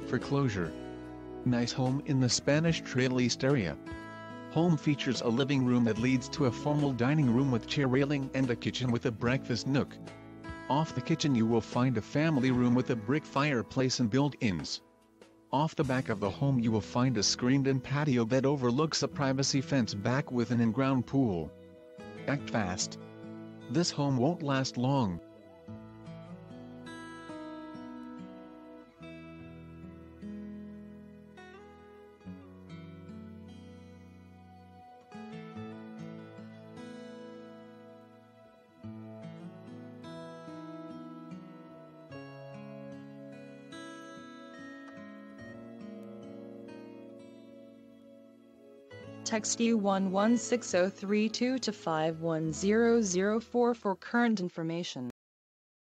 FORECLOSURE. Nice home in the Spanish Trail East area. Home features a living room that leads to a formal dining room with chair railing and a kitchen with a breakfast nook. Off the kitchen you will find a family room with a brick fireplace and built-ins. Off the back of the home you will find a screened-in patio that overlooks a privacy fence back with an in-ground pool. Act fast. This home won't last long. Text U116032 to 51004 for current information.